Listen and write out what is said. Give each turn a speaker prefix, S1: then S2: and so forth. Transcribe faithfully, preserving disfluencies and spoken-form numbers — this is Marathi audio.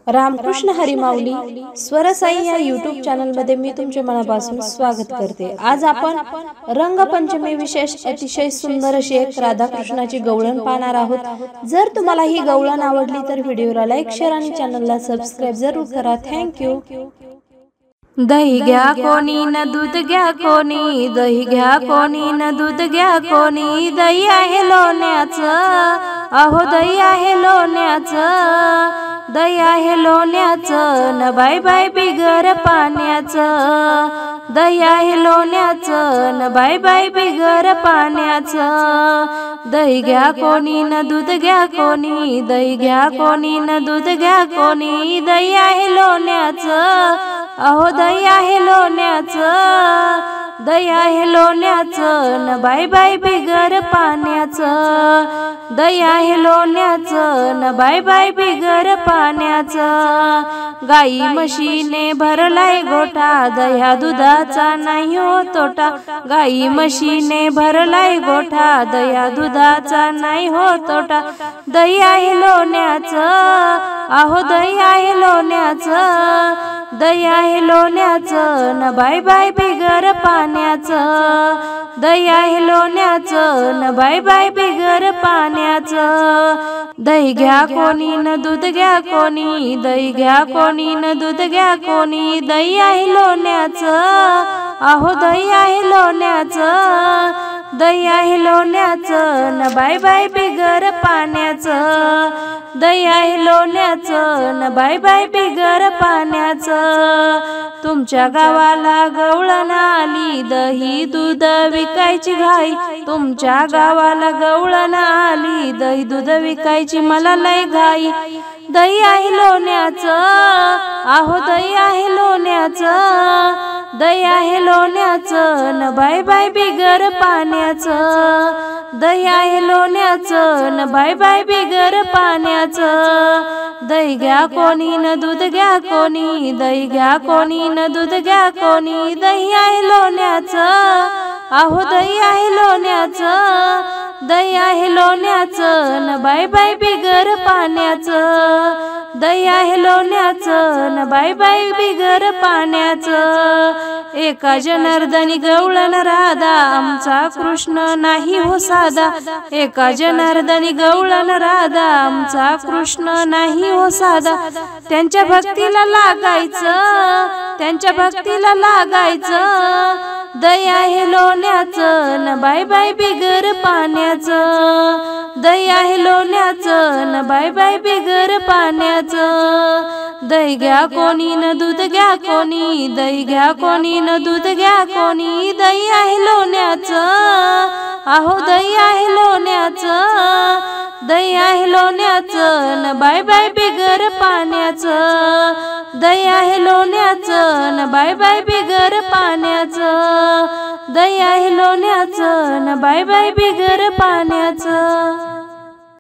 S1: रामकृष्ण हरी माऊली स्वर साई या यूट्यूब चॅनल मध्ये मी तुमचे मनापासून स्वागत करते। आज आपण रंगपंचमी विशेष अतिशय सुंदर अशी एक राधाकृष्णाची गवळण पाहणार आहोत। जर तुम्हाला ही गवळण आवडली तर व्हिडिओला लाईक शेअर आणि चॅनलला सबस्क्राइब जरूर करा। Thank you.
S2: दही घ्या कोणी न दूध घ्या कोणी, दही घ्या कोणी न दूध घ्या कोणी, दही आहे लोण्याचं, अहो दही आहे लोण्याचं, दही आहे लोण्याचं न बाय बाय बिगर पाण्याचं, दही आहे लोण्याचं न बाय बाय बिगर पाण्याचं, दही घ्या कोणी न दूध घ्या कोणी, दही घ्या कोणी न दूध घ्या कोणी, दही आहे लोण्याचं, अहो दही आहे लोण्याचं, दही आहे लोण्याचं न बाय बाय बिगर पाण्याचं, दही आहे लोण्याचं न बाय बाय बिगर पाण्याचं, गाई म्हशीने भरलाय गोठा, दह्या दुधाचा नाही हो तोटा, गाई म्हशीने भरलाय गोठा, दह्या दुधाचा नाही हो तोटा, दही आहे लोण्याचं, अहो दही आहे लोण्याचं, दही आहे लोण्याचं न बाय बाय बिगर पाण्याचं, दही आहे लोण्याचं न बाय बाय बिगर पाण्याचं, दही घ्या कोणी न दूध घ्या कोणी, दही घ्या कोणी न दूध घ्या कोणी, दही आहे लोण्याचं, अहो दही आहे लोण्याचं, दही आहे लोण्याचं न बाय बाय बिगर पाण्याचं, दही आहे लोण्याचं न बाय बाय बिगर पाण्याचं, तुमच्या गावाला गवळण आली, दही दूध विकायची घाई, तुमच्या गावाला गवळण आली, दही दूध विकायची मला लय घाई, दही आहे लोण्याचं, अहो दही आहे लोण्याचं, दही आहे लोण्याचं न बाय बाय बिगर पाण्याचं, दही आहे लोण्याचं न बाय बाय बिगर पाण्याचं, दही घ्या कोणी न दूध घ्या कोणी, दही घ्या कोणी न दूध घ्या कोणी, दही आहे लोण्याचं, अहो दही आहे लोण्याचं, दही आहे लोण्याचं न बाय बाय बिगर पाण्याचं, दही आहे लोण्याचं न बाय बाय बिगर पाण्याचं, एका जनार्दनी गवळण राधा, आमचा कृष्ण नाही हो साधा, एका जनार्दनी गवळण राधा, आमचा कृष्ण नाही हो साधा, त्यांच्या भक्तीला लागायचं, त्यांच्या भक्तीला लागायचं, दही आहे लोण्याचं न बाय बाय बिगर पाण्याचं, दही आहे लोण्याचं न बाय बाय बिगर पाण्याचं, दही घ्या कोणी न दूध घ्या कोणी, दही घ्या कोणी न दूध घ्या कोणी, दही आहे लोण्याचं, अहो दही आहे लोण्याचं, दही आहे लोण्याचं न बाय बाय बिगर पाण्याचं, दही आहे लोण्याचं न बाय बाय बिगर पाण्याचं, दही आहे लोण्याचं न बाय बाय बिगर पाण्याचं।